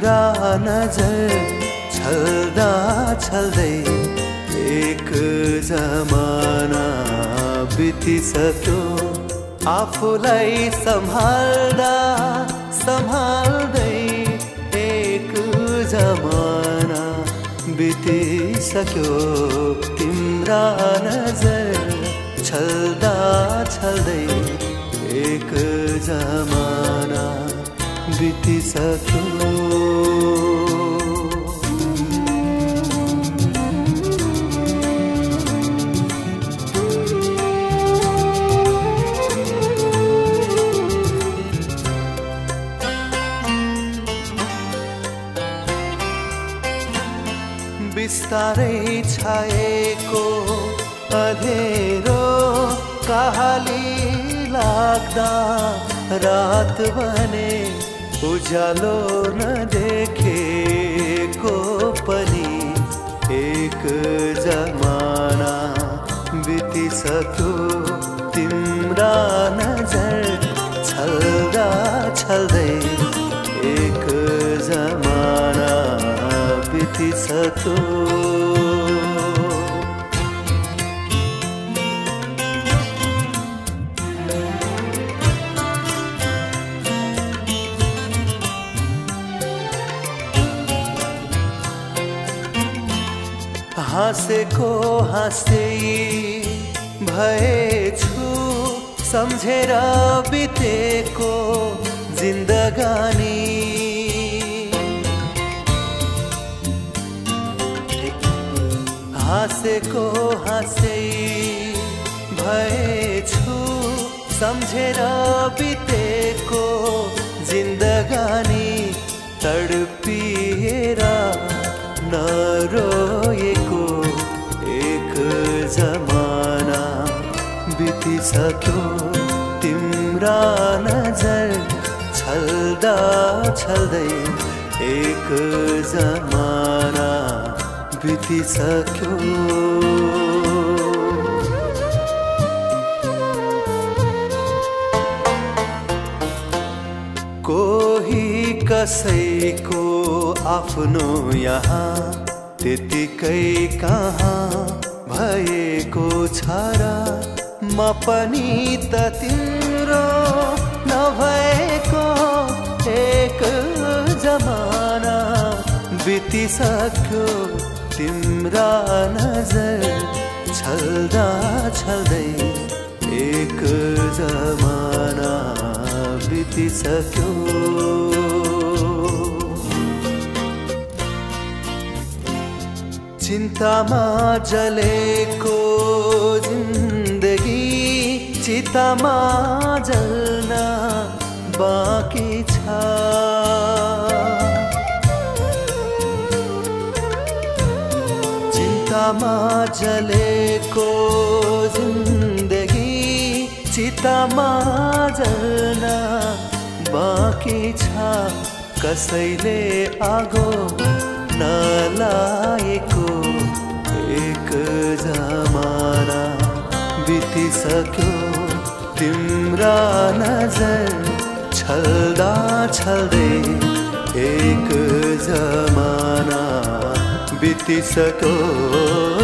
तिम्रा नजर छल्दा छल्दै एक जमाना बितिसक्यो। आफूलाई सम्हाल्दा सम्हाल्दै एक जमाना बितिसक्यो। तिम्रा नजर छल्दा छल्दै एक जमाना बितिसक्यो। बिस्तारै छाएको अँधेरो काली लाग्दा रात भने उज्यालो नदेखेको पनि एक जमाना बितिसक्यो। तिम्रा नजर छल्दा छल्दै एक जमाना बितिसक्यो। हाँसेको हाँस्दै भएछु सम्झेर बितेको जिन्दगानी। हाँसेको हाँस्दै भएछु सम्झेर बितेको जिन्दगानी। तडपिएर नरोएको एक जमाना बितिसक्यो। तिम्रा नजर छल्दा छल्दै एक जमाना बितिसक्यो। कोही कसैको आफ्नो यहाँ त्यतिकै कहाँ भएको छ र म पनि त तिम्रो नभएको एक जमाना बितिसक्यो। तिम्रा नजर छल्दा छल्दै एक जमाना बितिसक्यो। चिन्तामा जलेको जिन्दगी चितामा जल्न बाँकी छ। चिन्तामा जलेको जिन्दगी चितामा जल्न बाँकी छ। कसैले आगो नलाएको एक जमाना बितिसक्यो। तिम्रा नजर छल्दा छल्दै एक जमाना बितिसक्यो।